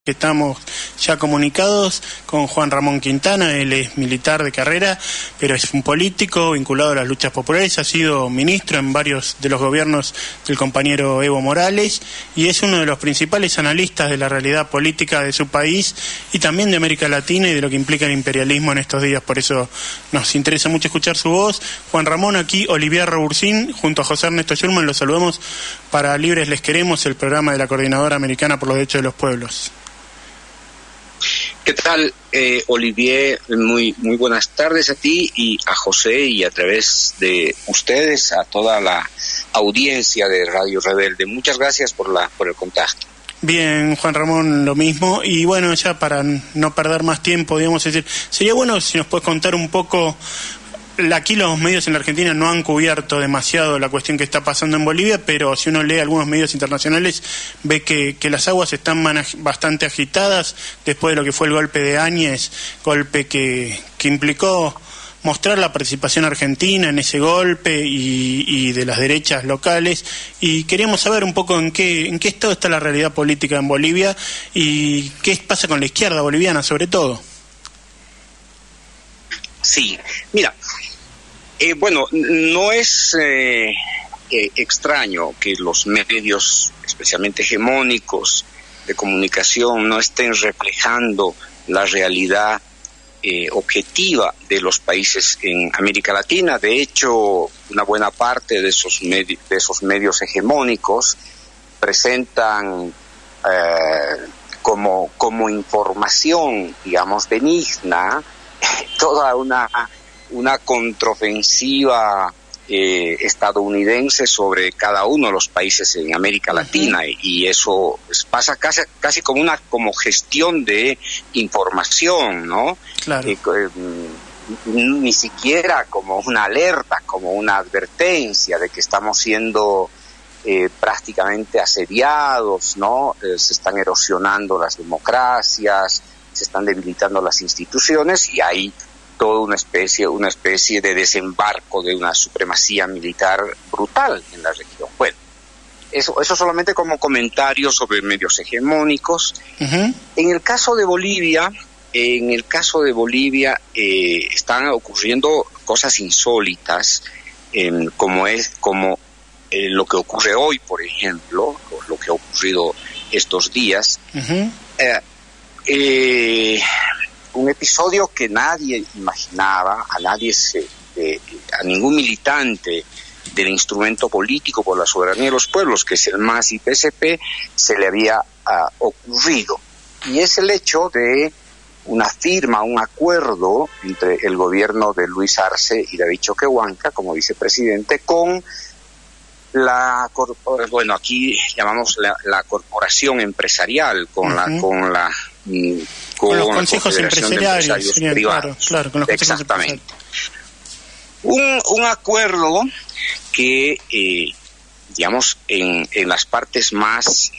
Que estamos ya comunicados con Juan Ramón Quintana. Él es militar de carrera, pero es un político vinculado a las luchas populares, ha sido ministro en varios de los gobiernos del compañero Evo Morales y es uno de los principales analistas de la realidad política de su país y también de América Latina y de lo que implica el imperialismo en estos días. Por eso nos interesa mucho escuchar su voz. Juan Ramón, aquí Olivier Roburcín, junto a José Ernesto Schulman, los saludamos para Libres Les Queremos, el programa de la Coordinadora Americana por los Derechos de los Pueblos. ¿Qué tal, Olivier? Muy buenas tardes a ti y a José, y a través de ustedes a toda la audiencia de Radio Rebelde. Muchas gracias por el contacto. Bien, Juan Ramón, lo mismo. Y bueno, ya para no perder más tiempo, digamos, decir, sería bueno si nos puedes contar un poco. Aquí los medios en la Argentina no han cubierto demasiado la cuestión que está pasando en Bolivia, pero si uno lee algunos medios internacionales ve que las aguas están bastante agitadas después de lo que fue el golpe de Áñez, golpe que implicó mostrar la participación argentina en ese golpe y de las derechas locales, y queríamos saber un poco en qué estado está la realidad política en Bolivia y qué pasa con la izquierda boliviana sobre todo. Sí, mira, bueno, no es extraño que los medios, especialmente hegemónicos de comunicación, no estén reflejando la realidad objetiva de los países en América Latina. De hecho, una buena parte de esos medios hegemónicos presentan como información, digamos, benigna, toda una contraofensiva estadounidense sobre cada uno de los países en América Latina, y eso pasa casi como gestión de información, ¿no? Claro. Ni siquiera como una alerta, como una advertencia de que estamos siendo prácticamente asediados, ¿no? Se están erosionando las democracias, se están debilitando las instituciones, y hay toda una especie de desembarco de una supremacía militar brutal en la región. Bueno, eso solamente como comentario sobre medios hegemónicos. En el caso de Bolivia, están ocurriendo cosas insólitas, como lo que ocurre hoy, por ejemplo, lo que ha ocurrido estos días. Un episodio que nadie imaginaba, a ningún militante del instrumento político por la soberanía de los pueblos, que es el MAS y PSP, se le había ocurrido. Y es el hecho de un acuerdo entre el gobierno de Luis Arce y David Choquehuanca como vicepresidente con aquí llamamos la corporación empresarial, con los consejos empresariales privados. Claro, con los consejos exactamente. Un acuerdo que, digamos, en las partes más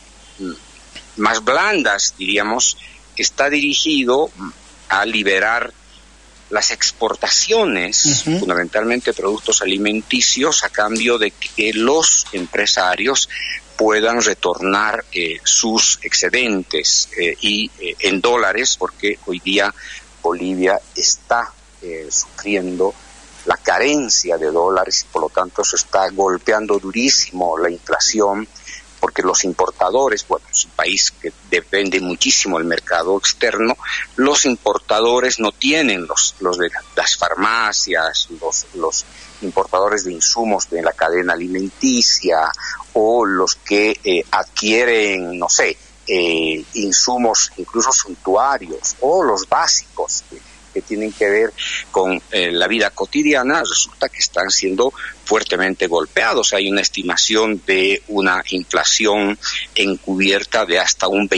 blandas, diríamos, está dirigido a liberar las exportaciones, fundamentalmente productos alimenticios, a cambio de que los empresarios puedan retornar sus excedentes y en dólares, porque hoy día Bolivia está sufriendo la carencia de dólares, y por lo tanto eso está golpeando durísimo la inflación, porque los importadores, es un país que depende muchísimo del mercado externo, los importadores no tienen los de las farmacias, los importadores de insumos de la cadena alimenticia, o los que adquieren, insumos incluso suntuarios, o los básicos que tienen que ver con la vida cotidiana. Resulta que están siendo fuertemente golpeados. Hay una estimación de una inflación encubierta de hasta un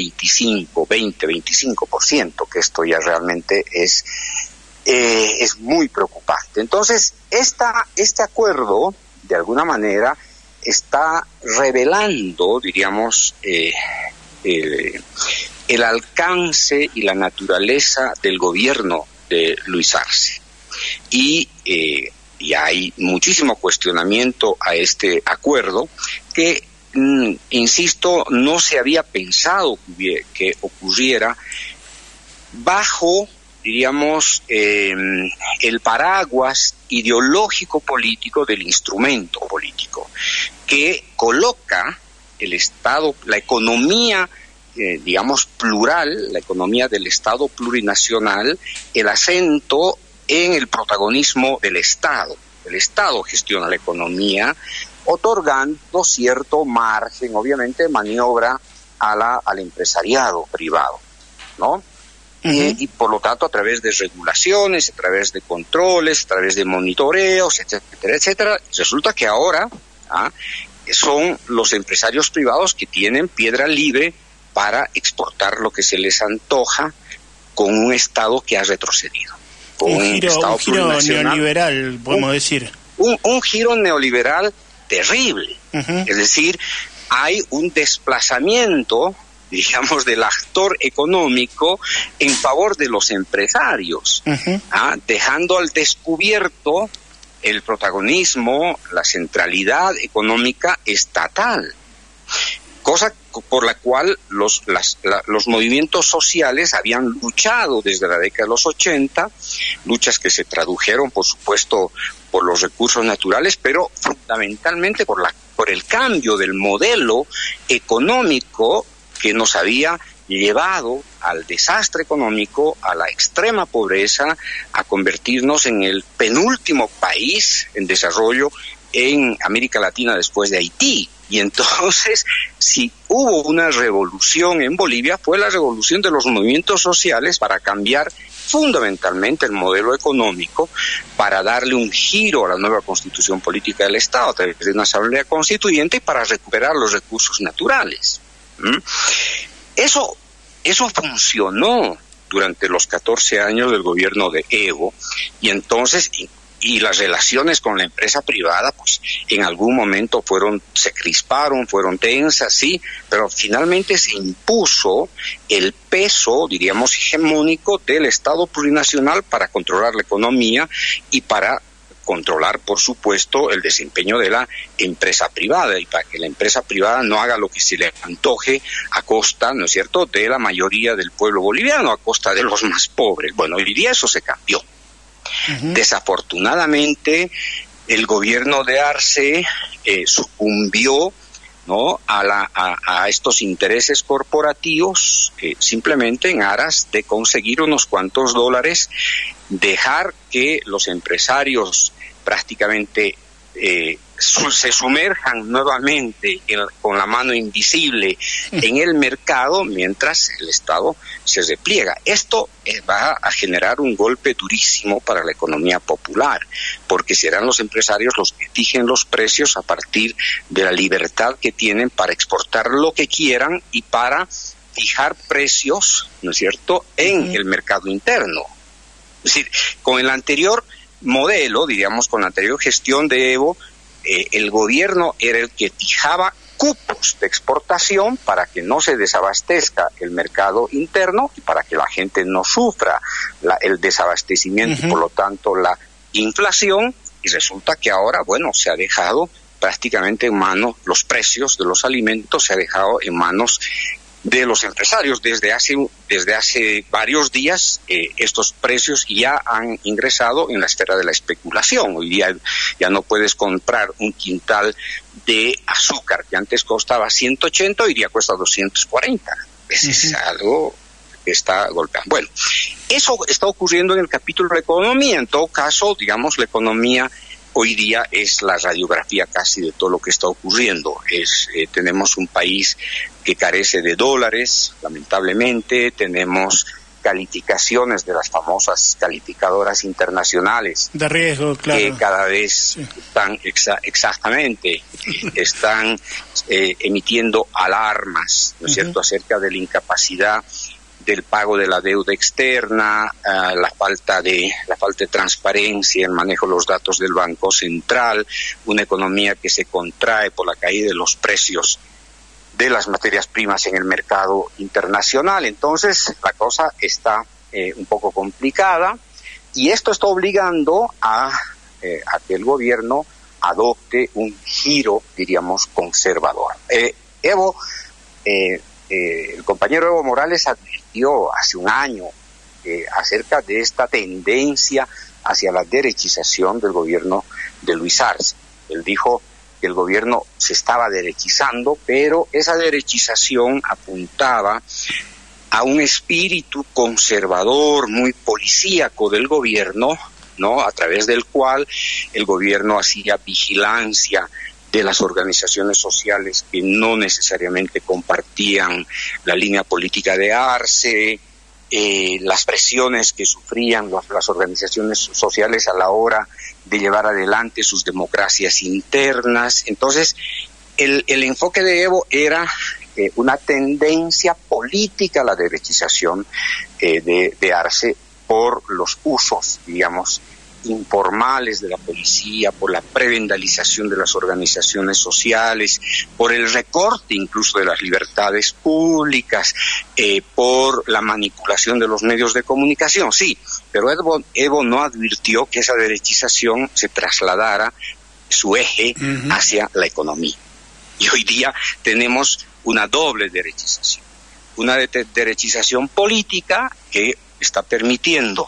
25%, que esto ya realmente es muy preocupante. Entonces, este acuerdo, de alguna manera, está revelando, diríamos, el alcance y la naturaleza del gobierno de Luis Arce. Y hay muchísimo cuestionamiento a este acuerdo, que insisto, no se había pensado que ocurriera bajo, diríamos, el paraguas ideológico político del instrumento político, que coloca el Estado, la economía, digamos, plural, la economía del Estado plurinacional, el acento en el protagonismo del Estado. El Estado gestiona la economía, otorgando cierto margen, obviamente, de maniobra al empresariado privado, ¿no? Y por lo tanto, a través de regulaciones, a través de controles, a través de monitoreos, etcétera, etcétera, resulta que ahora son los empresarios privados que tienen piedra libre para exportar lo que se les antoja con un Estado que ha retrocedido. Un giro neoliberal, podemos decir. Un giro neoliberal terrible. Es decir, hay un desplazamiento, digamos, del actor económico en favor de los empresarios, dejando al descubierto el protagonismo, la centralidad económica estatal, cosa por la cual los movimientos sociales habían luchado desde la década de los 80, luchas que se tradujeron, por supuesto, por los recursos naturales, pero fundamentalmente por el cambio del modelo económico que nos había llevado al desastre económico, a la extrema pobreza, a convertirnos en el penúltimo país en desarrollo en América Latina después de Haití. Y entonces, si hubo una revolución en Bolivia, fue la revolución de los movimientos sociales para cambiar fundamentalmente el modelo económico, para darle un giro a la nueva constitución política del Estado a través de una asamblea constituyente y para recuperar los recursos naturales. Eso funcionó durante los 14 años del gobierno de Evo, y entonces y las relaciones con la empresa privada, pues en algún momento se crisparon, fueron tensas, sí, pero finalmente se impuso el peso, diríamos, hegemónico del Estado plurinacional para controlar la economía y para controlar, por supuesto, el desempeño de la empresa privada, y para que la empresa privada no haga lo que se le antoje a costa, ¿no es cierto?, de la mayoría del pueblo boliviano, a costa de los más pobres. Bueno, hoy día eso se cambió. Desafortunadamente, el gobierno de Arce sucumbió, ¿no?, a estos intereses corporativos, simplemente en aras de conseguir unos cuantos dólares, dejar que los empresarios prácticamente se sumerjan nuevamente con la mano invisible en el mercado mientras el Estado se repliega. Esto va a generar un golpe durísimo para la economía popular, porque serán los empresarios los que fijen los precios a partir de la libertad que tienen para exportar lo que quieran y para fijar precios, ¿no es cierto?, en el mercado interno. Es decir, con el anterior modelo, diríamos, con la anterior gestión de Evo, el gobierno era el que fijaba cupos de exportación para que no se desabastezca el mercado interno y para que la gente no sufra el desabastecimiento y por lo tanto la inflación, y resulta que ahora, bueno, se ha dejado prácticamente en manos, los precios de los alimentos se ha dejado en manos de los empresarios. Desde hace varios días estos precios ya han ingresado en la esfera de la especulación. Hoy día ya no puedes comprar un quintal de azúcar que antes costaba 180, hoy día cuesta 240. Es algo que está golpeando. Bueno, eso está ocurriendo en el capítulo de economía. En todo caso, digamos, la economía hoy día es la radiografía casi de todo lo que está ocurriendo. Tenemos un país que carece de dólares, lamentablemente. Tenemos calificaciones de las famosas calificadoras internacionales de riesgo, claro, que cada vez están están emitiendo alarmas, ¿no es cierto?, acerca de la incapacidad del pago de la deuda externa, la falta de transparencia en el manejo de los datos del Banco Central, una economía que se contrae por la caída de los precios de las materias primas en el mercado internacional. Entonces, la cosa está un poco complicada, y esto está obligando a que el gobierno adopte un giro, diríamos, conservador. El compañero Evo Morales advirtió hace un año acerca de esta tendencia hacia la derechización del gobierno de Luis Arce. Él dijo que el gobierno se estaba derechizando, pero esa derechización apuntaba a un espíritu conservador, muy policíaco del gobierno, ¿no? A través del cual el gobierno hacía vigilancia de las organizaciones sociales que no necesariamente compartían la línea política de Arce, las presiones que sufrían las organizaciones sociales a la hora de llevar adelante sus democracias internas. Entonces, el enfoque de Evo era una tendencia política a la derechización de Arce por los usos, digamos, informales de la policía, por la prebendalización de las organizaciones sociales, por el recorte incluso de las libertades públicas, por la manipulación de los medios de comunicación. Sí, pero Evo no advirtió que esa derechización se trasladara su eje hacia la economía. Y hoy día tenemos una doble derechización. Una derechización política que está permitiendo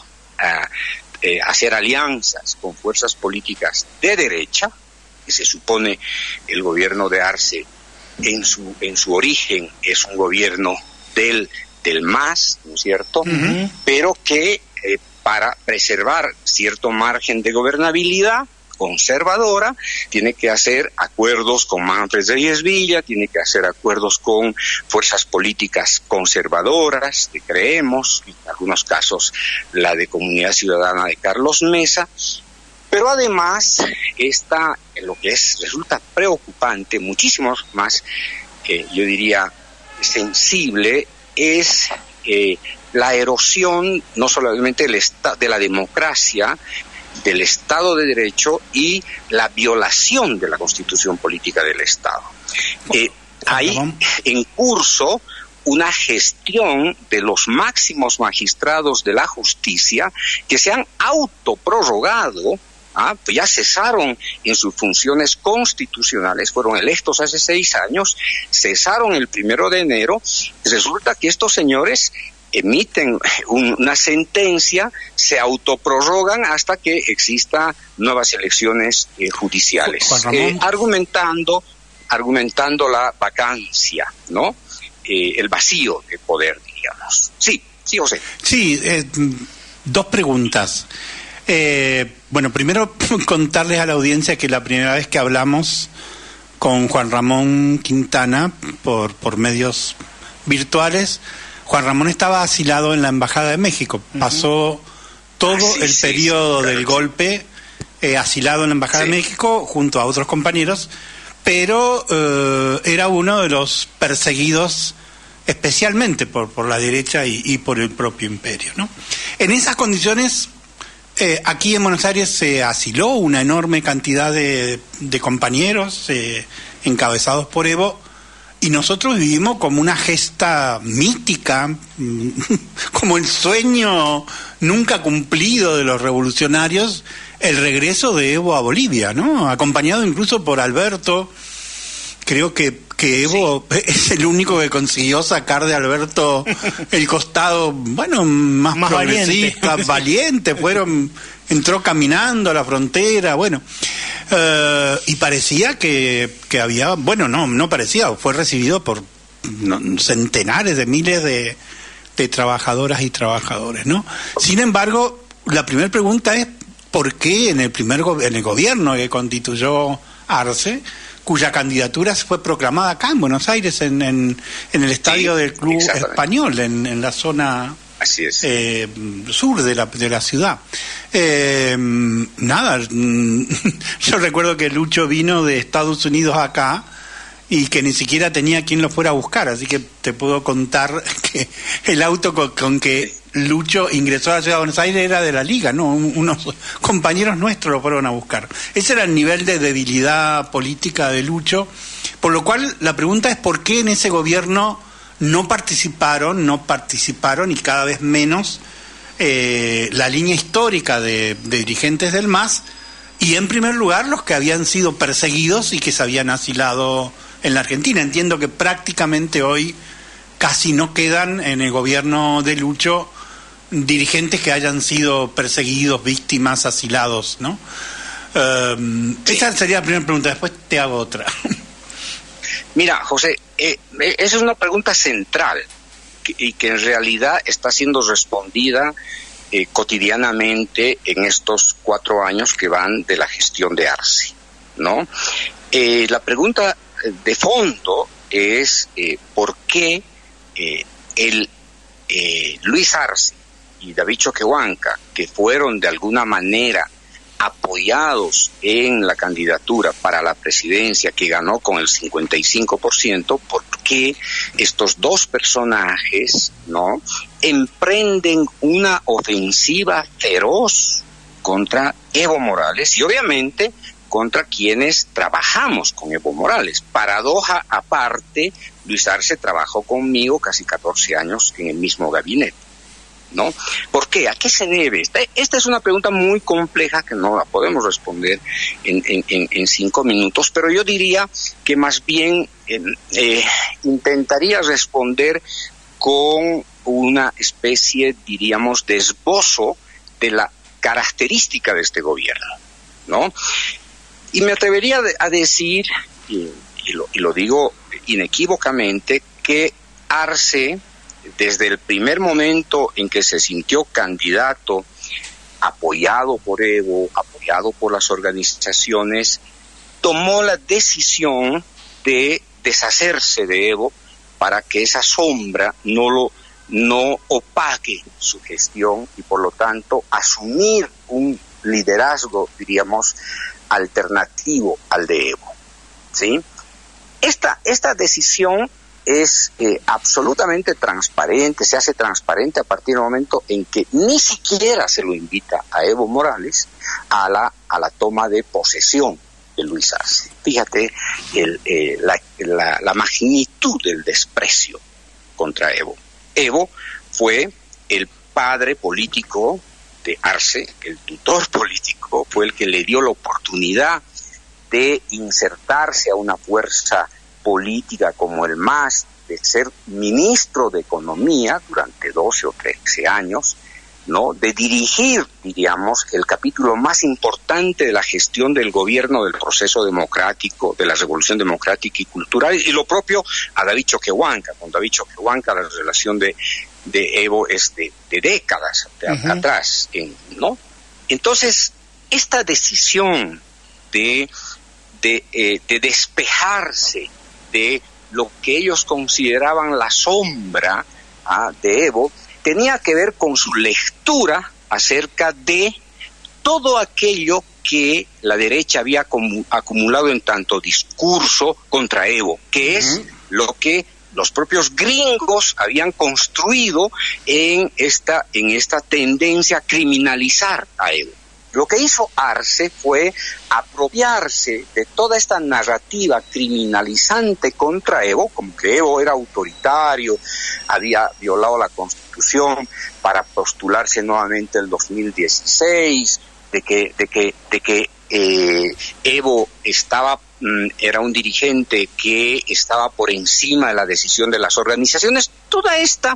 hacer alianzas con fuerzas políticas de derecha, que se supone el gobierno de Arce en su origen es un gobierno del MAS, ¿no es cierto? Pero que para preservar cierto margen de gobernabilidad conservadora, tiene que hacer acuerdos con Manfred Reyes Villa, tiene que hacer acuerdos con fuerzas políticas conservadoras, que creemos, en algunos casos la de Comunidad Ciudadana de Carlos Mesa, pero además lo que resulta preocupante, muchísimo más, yo diría, sensible, es la erosión no solamente de la democracia, del Estado de Derecho y la violación de la Constitución Política del Estado. Hay en curso una gestión de los máximos magistrados de la justicia que se han autoprorrogado, pues ya cesaron en sus funciones constitucionales, fueron electos hace 6 años, cesaron el 1 de enero, resulta que estos señores emiten una sentencia, se autoprorrogan hasta que exista nuevas elecciones judiciales, argumentando la vacancia, ¿no? El vacío de poder, digamos. Sí, José. Sí, 2 preguntas. Bueno, primero contarles a la audiencia que la primera vez que hablamos con Juan Ramón Quintana por medios virtuales, Juan Ramón estaba asilado en la Embajada de México. Pasó todo el periodo del golpe asilado en la Embajada de México junto a otros compañeros, pero era uno de los perseguidos especialmente por la derecha y por el propio imperio, ¿no? En esas condiciones, aquí en Buenos Aires se asiló una enorme cantidad de compañeros encabezados por Evo, y nosotros vivimos como una gesta mítica, como el sueño nunca cumplido de los revolucionarios, el regreso de Evo a Bolivia, ¿no? Acompañado incluso por Alberto. Creo que Evo es el único que consiguió sacar de Alberto el costado, bueno, más progresista, valiente. Entró caminando a la frontera, bueno. Y parecía que había, bueno, no parecía, fue recibido por centenares de miles de trabajadoras y trabajadores, ¿no? Sin embargo, la primera pregunta es ¿por qué en el gobierno que constituyó Arce, cuya candidatura fue proclamada acá en Buenos Aires, en el estadio del Club Español, en la zona sur de la ciudad? Yo recuerdo que Lucho vino de Estados Unidos acá y que ni siquiera tenía quien lo fuera a buscar, así que te puedo contar que el auto con que Lucho ingresó a la ciudad de Buenos Aires era de la Liga, ¿no? Unos compañeros nuestros lo fueron a buscar. Ese era el nivel de debilidad política de Lucho, por lo cual la pregunta es ¿por qué en ese gobierno no participaron y cada vez menos la línea histórica de dirigentes del MAS Y en primer lugar, los que habían sido perseguidos y que se habían asilado en la Argentina. Entiendo que prácticamente hoy casi no quedan en el gobierno de Lucho dirigentes que hayan sido perseguidos, víctimas, asilados, ¿no? Esa sería la primera pregunta, después te hago otra. Mira, José, esa es una pregunta central y que en realidad está siendo respondida cotidianamente en estos 4 años que van de la gestión de Arce, ¿no? La pregunta de fondo es ¿por qué Luis Arce y David Choquehuanca, que fueron de alguna manera apoyados en la candidatura para la presidencia que ganó con el 55%, ¿por qué estos dos personajes, ¿no?, emprenden una ofensiva feroz contra Evo Morales y obviamente contra quienes trabajamos con Evo Morales? Paradoja aparte, Luis Arce trabajó conmigo casi 14 años en el mismo gabinete, ¿no? ¿Por qué? ¿A qué se debe? Esta es una pregunta muy compleja que no la podemos responder en 5 minutos, pero yo diría que más bien intentaría responder con una especie, diríamos, de esbozo de la característica de este gobierno, ¿no? Y me atrevería a decir, y lo digo inequívocamente, que Arce, desde el primer momento en que se sintió candidato, apoyado por Evo, apoyado por las organizaciones, tomó la decisión de deshacerse de Evo para que esa sombra no opaque su gestión y por lo tanto asumir un liderazgo, diríamos, alternativo al de Evo, ¿sí? Esta decisión es absolutamente transparente, se hace transparente a partir del momento en que ni siquiera se lo invita a Evo Morales a la toma de posesión de Luis Arce. Fíjate la magnitud del desprecio contra Evo. Evo fue el padre político de Arce, el tutor político, fue el que le dio la oportunidad de insertarse a una fuerza política como el MAS, de ser ministro de Economía durante 12 o 13 años, ¿no?, de dirigir, diríamos, el capítulo más importante de la gestión del gobierno del proceso democrático, de la revolución democrática y cultural, y lo propio a David Choquehuanca. Con David Choquehuanca la relación de Evo es de décadas atrás, ¿no? Entonces, esta decisión de despejarse de lo que ellos consideraban la sombra de Evo, tenía que ver con su lectura acerca de todo aquello que la derecha había acumulado en tanto discurso contra Evo, que es lo que los propios gringos habían construido en esta tendencia a criminalizar a Evo. Lo que hizo Arce fue apropiarse de toda esta narrativa criminalizante contra Evo, como que Evo era autoritario, había violado la Constitución para postularse nuevamente el 2016, de que Evo era un dirigente que estaba por encima de la decisión de las organizaciones. Toda esta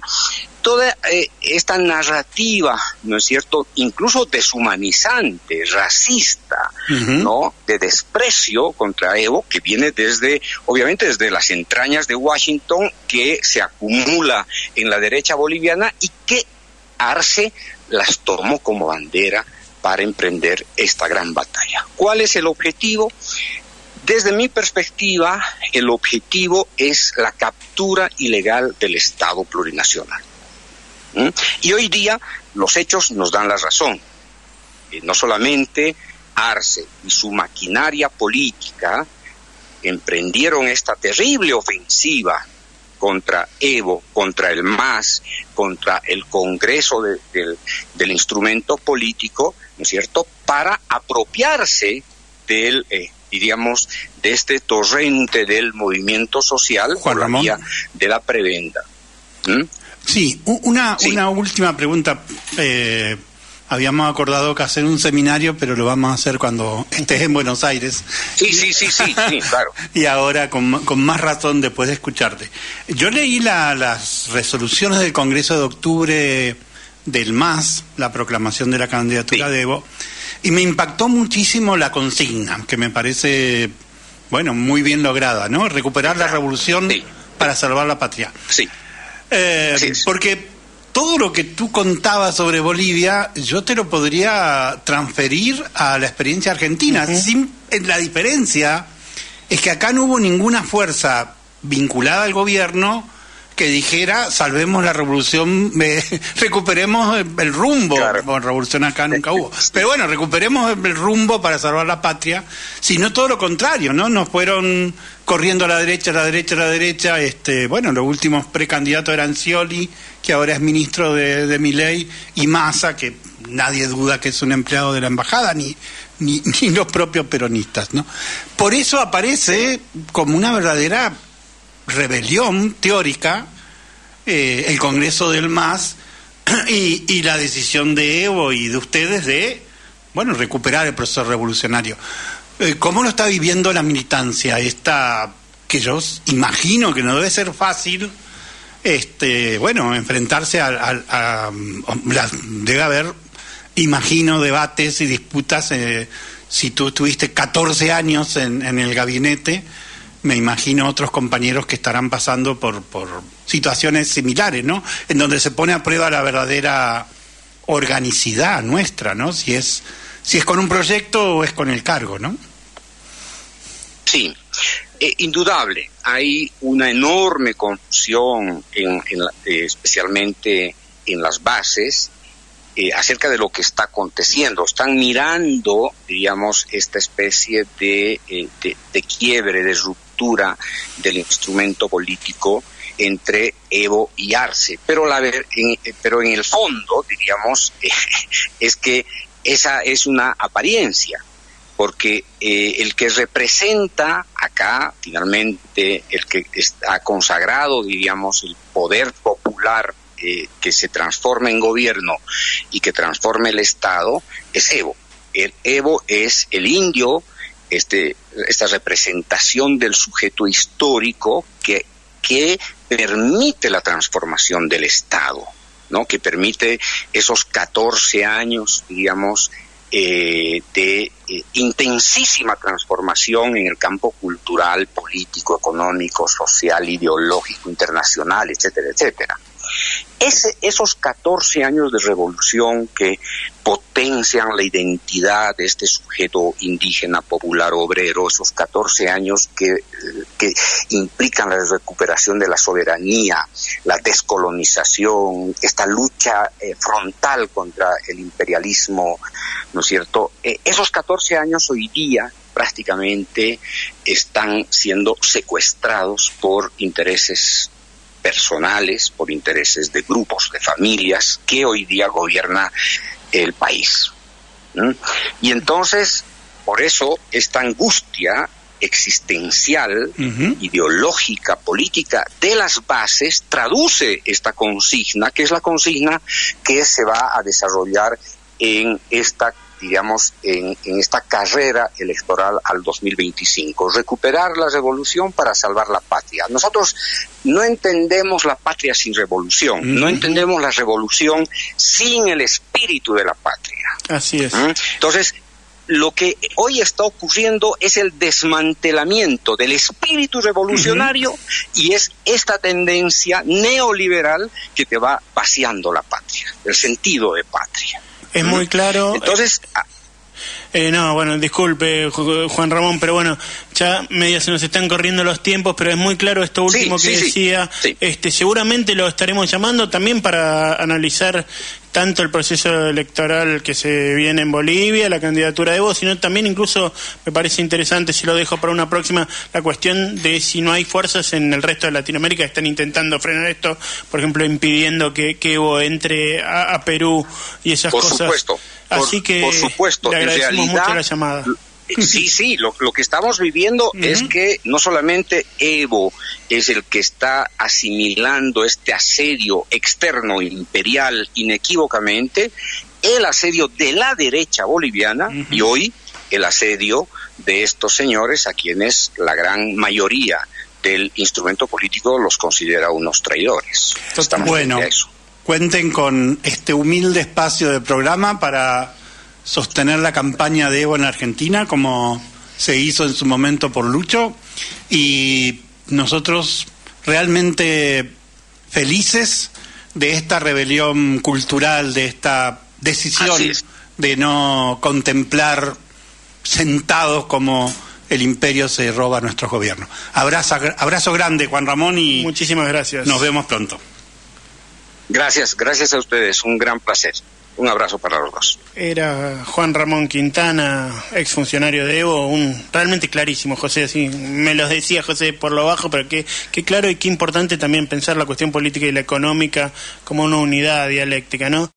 narrativa, ¿no es cierto?, incluso deshumanizante, racista, ¿no?, de desprecio contra Evo, que viene obviamente desde las entrañas de Washington, que se acumula en la derecha boliviana y que Arce las tomó como bandera para emprender esta gran batalla. ¿Cuál es el objetivo? Desde mi perspectiva, el objetivo es la captura ilegal del Estado plurinacional. Y hoy día los hechos nos dan la razón. No solamente Arce y su maquinaria política emprendieron esta terrible ofensiva contra Evo, contra el MAS, contra el Congreso del instrumento político, ¿no es cierto?, para apropiarse diríamos, de este torrente del movimiento social por la vía de la prebenda. Sí, una última pregunta Habíamos acordado que hacer un seminario, pero lo vamos a hacer cuando estés en Buenos Aires. Sí, claro. Y ahora con más razón después de escucharte. Yo leí las resoluciones del Congreso de octubre del MAS, la proclamación de la candidatura de Evo, y me impactó muchísimo la consigna, que me parece, bueno, muy bien lograda, ¿no? Recuperar la revolución para salvar la patria. Sí. Porque todo lo que tú contabas sobre Bolivia, yo te lo podría transferir a la experiencia argentina. La diferencia es que acá no hubo ninguna fuerza vinculada al gobierno que dijera, salvemos la revolución, recuperemos el rumbo. Claro. Bueno, revolución acá nunca hubo. Pero bueno, recuperemos el rumbo para salvar la patria, sino todo lo contrario, ¿no? Nos fueron corriendo a la derecha. Bueno, los últimos precandidatos eran Scioli, que ahora es ministro de Milei, y Massa, que nadie duda que es un empleado de la embajada, ni los propios peronistas, ¿no? Por eso aparece como una verdadera rebelión teórica el Congreso del MAS y la decisión de Evo y de ustedes de, bueno, recuperar el proceso revolucionario. ¿Cómo lo está viviendo la militancia esta, que yo imagino que no debe ser fácil, bueno, enfrentarse debe haber, imagino, debates y disputas? Si tú estuviste 14 años en el gabinete, me imagino otros compañeros que estarán pasando por situaciones similares, ¿no? En donde se pone a prueba la verdadera organicidad nuestra, ¿no? Si es con un proyecto o es con el cargo, ¿no? Sí, indudable. Hay una enorme confusión, especialmente en las bases, acerca de lo que está aconteciendo. Están mirando, diríamos, esta especie de quiebre, de ruptura del instrumento político entre Evo y Arce. Pero en el fondo, diríamos, es que esa es una apariencia, porque el que representa acá, finalmente, el que ha consagrado, diríamos, el poder popular que se transforma en gobierno y que transforma el Estado, es Evo. El Evo es el indio, esta representación del sujeto histórico que permite la transformación del Estado, ¿no? Que permite esos 14 años, diríamos, de intensísima transformación en el campo cultural, político, económico, social, ideológico, internacional, etcétera, etcétera. Esos 14 años de revolución que potencian la identidad de este sujeto indígena, popular, obrero, esos 14 años que implican la recuperación de la soberanía, la descolonización, esta lucha frontal contra el imperialismo, ¿no es cierto? Esos 14 años hoy día prácticamente están siendo secuestrados por intereses personales, por intereses de grupos, de familias que hoy día gobierna el país. Y entonces, por eso, esta angustia existencial, ideológica, política de las bases traduce esta consigna, que es la consigna que se va a desarrollar en esta, digamos, en esta carrera electoral al 2025, recuperar la revolución para salvar la patria. Nosotros no entendemos la patria sin revolución, no entendemos la revolución sin el espíritu de la patria. Así es. Entonces, lo que hoy está ocurriendo es el desmantelamiento del espíritu revolucionario y es esta tendencia neoliberal que te va vaciando la patria, el sentido de patria. Es muy claro. Entonces, no, bueno, disculpe, Juan Ramón, pero bueno, ya medio se nos están corriendo los tiempos, pero es muy claro esto último que decía. Sí. Seguramente lo estaremos llamando también para analizar tanto el proceso electoral que se viene en Bolivia, la candidatura de Evo, sino también incluso me parece interesante, si lo dejo para una próxima, la cuestión de si no hay fuerzas en el resto de Latinoamérica que están intentando frenar esto, por ejemplo, impidiendo que Evo entre a Perú y esas cosas. Por supuesto. Así que por supuesto, le agradecemos en realidad, mucho la llamada. Sí, lo que estamos viviendo es que no solamente Evo es el que está asimilando este asedio externo imperial inequívocamente, el asedio de la derecha boliviana y hoy el asedio de estos señores a quienes la gran mayoría del instrumento político los considera unos traidores. Bueno, cuenten con este humilde espacio de programa para sostener la campaña de Evo en Argentina, como se hizo en su momento por Lucho, y nosotros realmente felices de esta rebelión cultural, de esta decisión de no contemplar sentados como el imperio se roba a nuestros gobiernos. Abrazo grande, Juan Ramón, y muchísimas gracias. Nos vemos pronto. Gracias a ustedes, un gran placer. Un abrazo para los dos. Era Juan Ramón Quintana, exfuncionario de Evo, realmente clarísimo, José, así me lo decía José por lo bajo, pero qué claro y qué importante también pensar la cuestión política y la económica como una unidad dialéctica, ¿no?